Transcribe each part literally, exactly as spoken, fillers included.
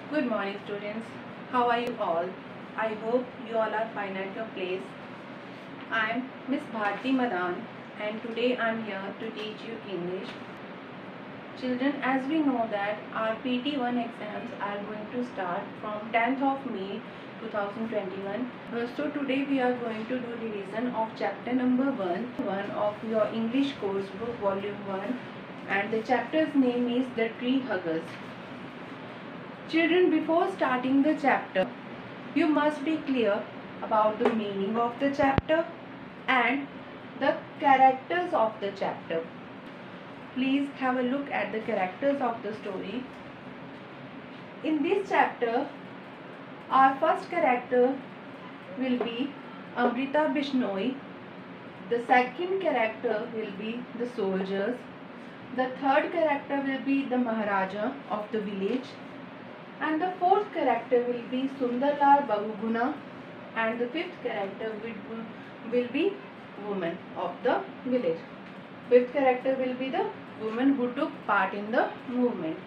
Good morning, students. How are you all? I hope you all are fine at your place. I am Miss Bharti Madan and today I am here to teach you English. Children, as we know that our P T one exams are going to start from tenth of May two thousand twenty-one. Uh, so today we are going to do revision of chapter number one, one of your English course book volume one, and the chapter's name is The Tree Huggers. Children, before starting the chapter, you must be clear about the meaning of the chapter and the characters of the chapter. Please have a look at the characters of the story. In this chapter, our first character will be Amrita Bishnoi. The second character will be the soldiers. The third character will be the Maharaja of the village. And the fourth character will be Sundarlal Bahuguna, and the fifth character will, will be woman of the village. Fifth character will be the woman who took part in the movement.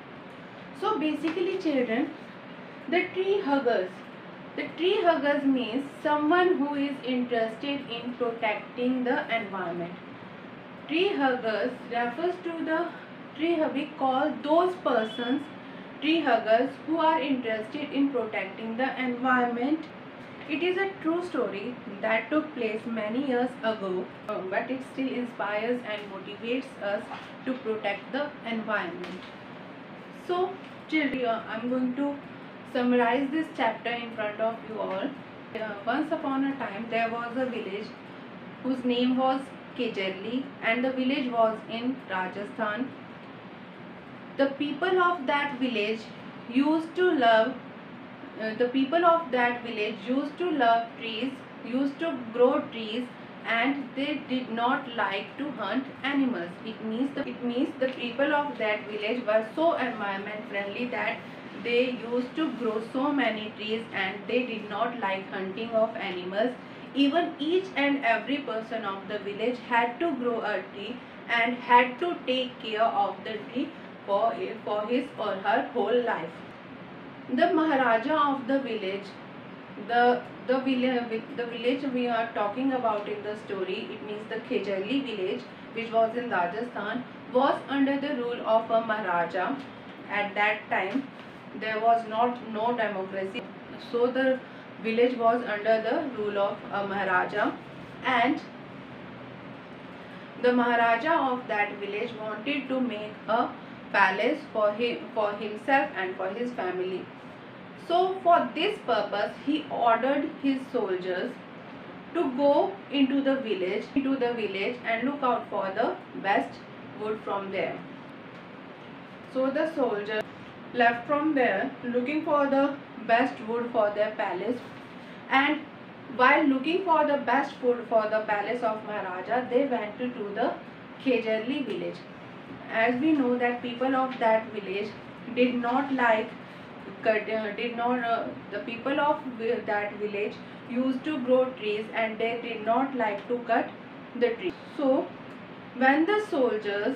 So basically, children, the tree huggers. The tree huggers means someone who is interested in protecting the environment. Tree huggers refers to the tree. We call those persons tree huggers who are interested in protecting the environment. It is a true story that took place many years ago, but it still inspires and motivates us to protect the environment. So, children, I am going to summarize this chapter in front of you all. Uh, once upon a time, there was a village whose name was Kejarli, and the village was in Rajasthan. The people of that village used to love uh, the people of that village used to love trees, used to grow trees, and they did not like to hunt animals. It means the, it means the people of that village were so environment friendly that they used to grow so many trees and they did not like hunting of animals. Even each and every person of the village had to grow a tree and had to take care of the tree for, for his or her whole life. The Maharaja of the village, the, the, village, the village we are talking about in the story, it means the Kejarli village, which was in Rajasthan, was under the rule of a Maharaja. At that time, there was not no democracy, so the village was under the rule of a Maharaja, and the Maharaja of that village wanted to make a palace for him, for himself and for his family. So for this purpose, he ordered his soldiers to go into the village, into the village and look out for the best wood from there. So the soldiers left from there looking for the best wood for their palace, and while looking for the best food for the palace of Maharaja, they went to the Kejarli village. As we know that people of that village did not like cut, uh, did not uh, the people of that village used to grow trees and they did not like to cut the tree. So when the soldiers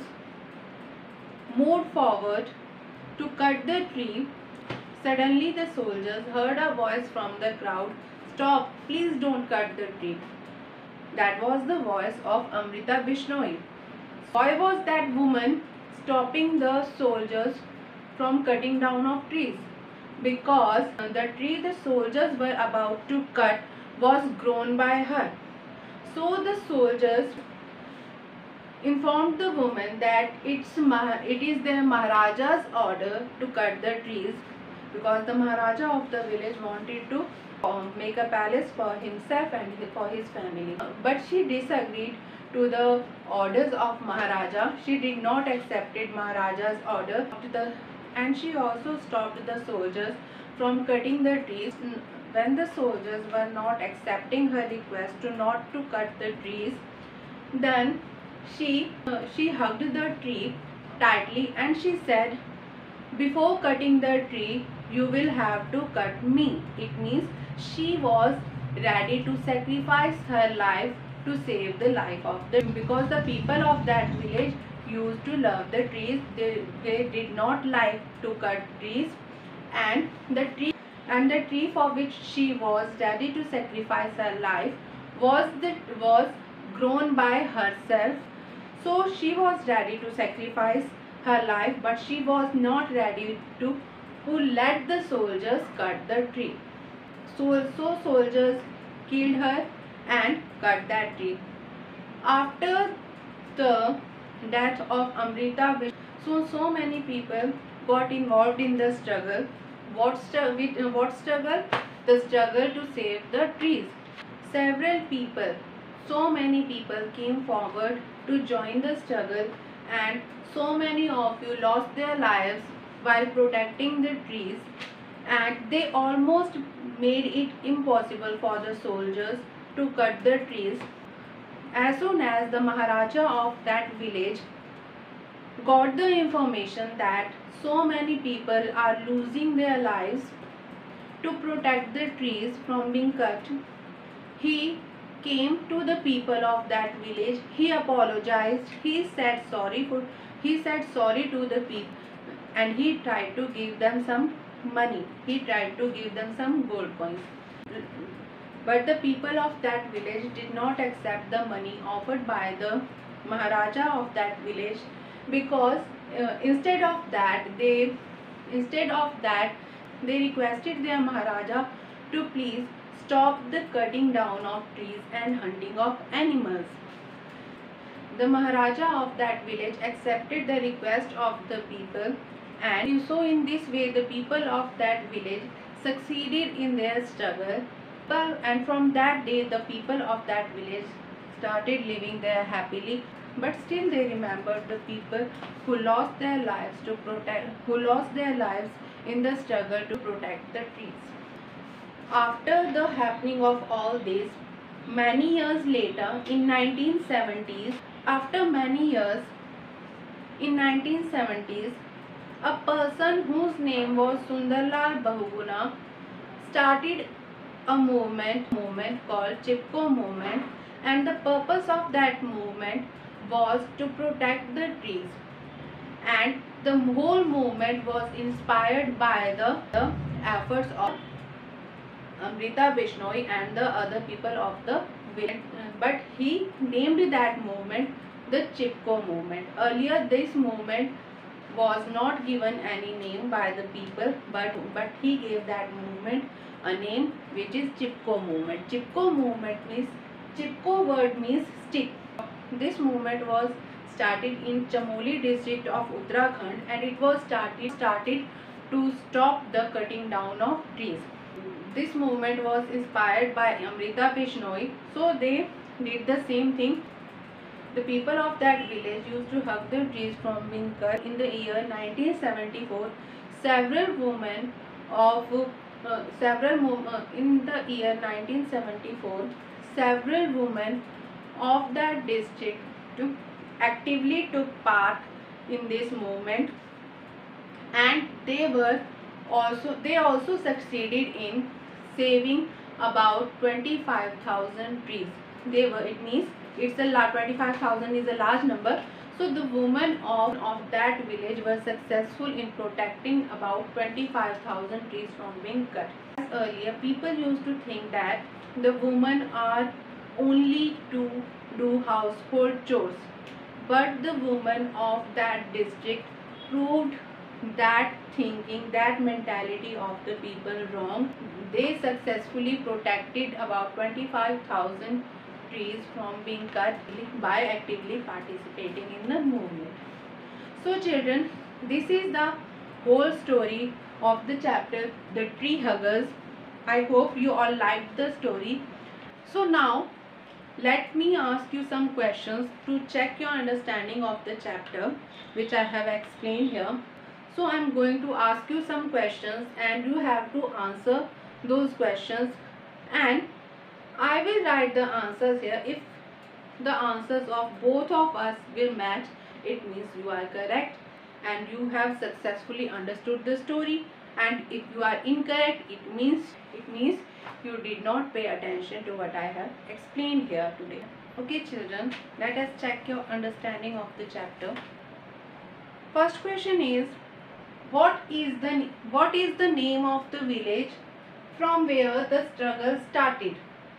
moved forward to cut the tree, suddenly the soldiers heard a voice from the crowd, "Stop, please don't cut the tree." That was the voice of Amrita Bishnoi. Why was that woman stopping the soldiers from cutting down of trees? Because the tree the soldiers were about to cut was grown by her. So the soldiers informed the woman that it's it is the Maharaja's order to cut the trees, because the Maharaja of the village wanted to um, make a palace for himself and for his family. But she disagreed to the orders of Maharaja. She did not accept Maharaja's order, and she also stopped the soldiers from cutting the trees. When the soldiers were not accepting her request to not to cut the trees, then she uh, she hugged the tree tightly and she said, "Before cutting the tree, you will have to cut me." It means she was ready to sacrifice her life to save the life of the, because the people of that village used to love the trees. They, they did not like to cut trees, and the tree and the tree for which she was ready to sacrifice her life was the was grown by herself. So she was ready to sacrifice her life, but she was not ready to who let the soldiers cut the tree. So, so soldiers killed her and cut that tree. After the death of Amrita Vishnoy, so so many people got involved in the struggle. What, with, uh, what struggle? The struggle to save the trees. Several people, so many people came forward to join the struggle, and so many of you lost their lives while protecting the trees, and they almost made it impossible for the soldiers to cut the trees. As soon as the Maharaja of that village got the information that so many people are losing their lives to protect the trees from being cut, he came to the people of that village. He apologized. He said sorry for he said sorry to the people, and he tried to give them some money. He tried to give them some gold coins. But the people of that village did not accept the money offered by the Maharaja of that village, because uh, instead of that they instead of that they requested their Maharaja to please stop the cutting down of trees and hunting of animals. The Maharaja of that village accepted the request of the people, and so in this way the people of that village succeeded in their struggle. And from that day the people of that village started living there happily. But still they remembered the people who lost their lives to protect who lost their lives in the struggle to protect the trees. After the happening of all this, many years later, in nineteen seventies, after many years, in nineteen seventies, a person whose name was Sundarlal Bahuguna started a movement, movement called Chipko movement, and the purpose of that movement was to protect the trees. And the whole movement was inspired by the, the efforts of Amrita Vishnoy and the other people of the village. But he named that movement the Chipko movement. Earlier this movement was not given any name by the people, but, but he gave that movement a name, which is Chipko movement. Chipko movement means, Chipko word means stick. This movement was started in Chamoli district of Uttarakhand, and it was started, started to stop the cutting down of trees. This movement was inspired by Amrita Vishnoy, so they did the same thing. The people of that village used to hug the trees from being cut. In the year nineteen seventy-four, several women of uh, several uh, in the year nineteen seventy-four, several women of that district to actively took part in this movement, and they were also they also succeeded in saving about twenty-five thousand trees. They were it means it's a large twenty-five thousand is a large number. So the women of, of that village were successful in protecting about twenty-five thousand trees from being cut. As earlier, people used to think that the women are only to do household chores, but the women of that district proved that thinking, that mentality of the people wrong. They successfully protected about twenty-five thousand trees from being cut by actively participating in the movement. So children, this is the whole story of the chapter, The Tree Huggers. I hope you all liked the story. So now let me ask you some questions to check your understanding of the chapter, which I have explained here. So I am going to ask you some questions, and you have to answer those questions, and I will write the answers here. If the answers of both of us will match, it means you are correct and you have successfully understood the story. And if you are incorrect, it means it means you did not pay attention to what I have explained here today. Okay children, let us check your understanding of the chapter. First question is, what is the what is the name of the village from where the struggle started?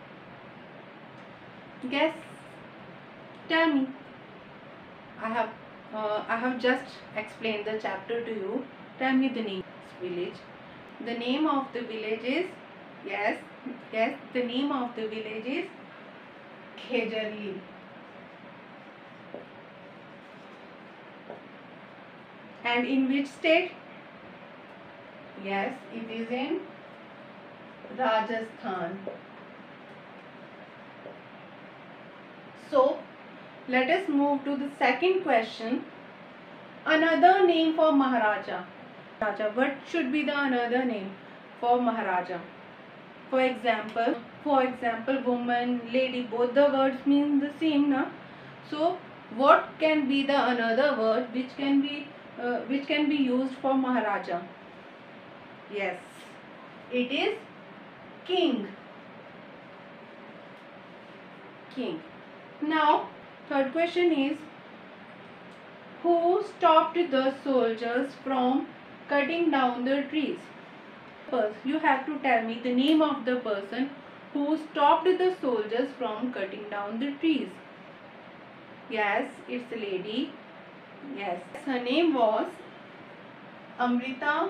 Guess. Tell me. I have uh, I have just explained the chapter to you. Tell me the name of this village. The name of the village is, yes, yes, the name of the village is Khejarli. And in which state? Yes, it is in Rajasthan. So, let us move to the second question. Another name for Maharaja. Maharaja. What should be the another name for Maharaja? For example, for example, woman, lady, both the words mean the same, na? So, what can be the another word which can be uh, which can be used for Maharaja? Yes, it is king. King. Now, third question is, who stopped the soldiers from cutting down the trees? First, you have to tell me the name of the person who stopped the soldiers from cutting down the trees. Yes, it's a lady. Yes, her name was Amrita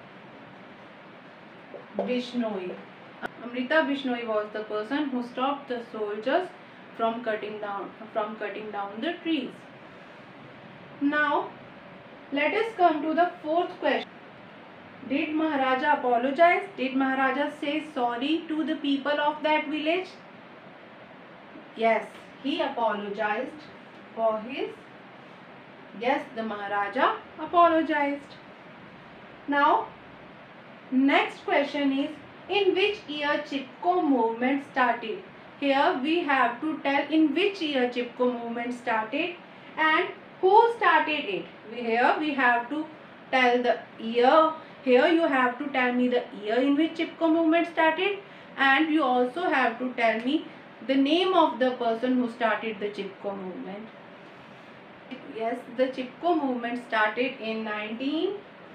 Bishnoi. Amrita Bishnoi was the person who stopped the soldiers from cutting down from cutting down the trees. Now, let us come to the fourth question. Did Maharaja apologize? Did Maharaja say sorry to the people of that village? Yes, he apologized for his. Yes, the Maharaja apologized. Now, next question is, in which year Chipko movement started? Here we have to tell in which year Chipko movement started and who started it. Here we have to tell the year. Here you have to tell me the year in which Chipko movement started, and you also have to tell me the name of the person who started the Chipko movement. Yes, the Chipko movement started in nineteen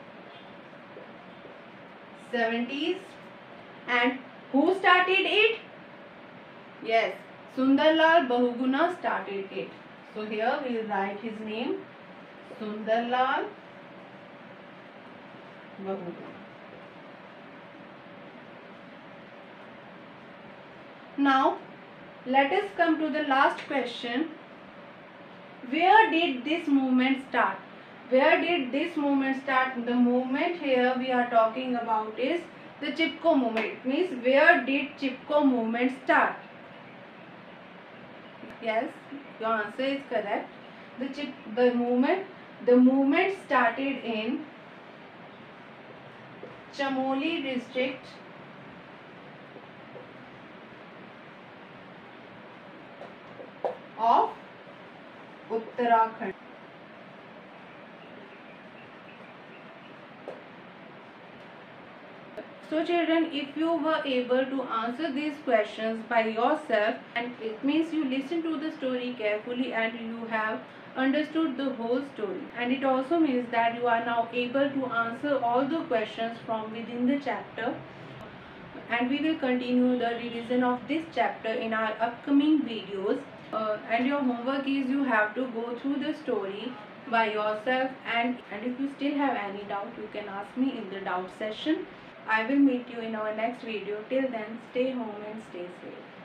seventies. And who started it? Yes, Sundarlal Bahuguna started it. So here we will write his name, Sundarlal Bahuguna. Now, let us come to the last question. Where did this movement start? Where did this movement start? The movement here we are talking about is the Chipko movement. It means, where did Chipko movement start? Yes, your answer is correct. The chip, the movement, the movement started in Chamoli district of Uttarakhand. So children, if you were able to answer these questions by yourself, and it means you listen to the story carefully and you have understood the whole story, and it also means that you are now able to answer all the questions from within the chapter. And we will continue the revision of this chapter in our upcoming videos. Uh, and your homework is you have to go through the story by yourself, and, and if you still have any doubt, you can ask me in the doubt session. I will meet you in our next video. Till then, stay home and stay safe.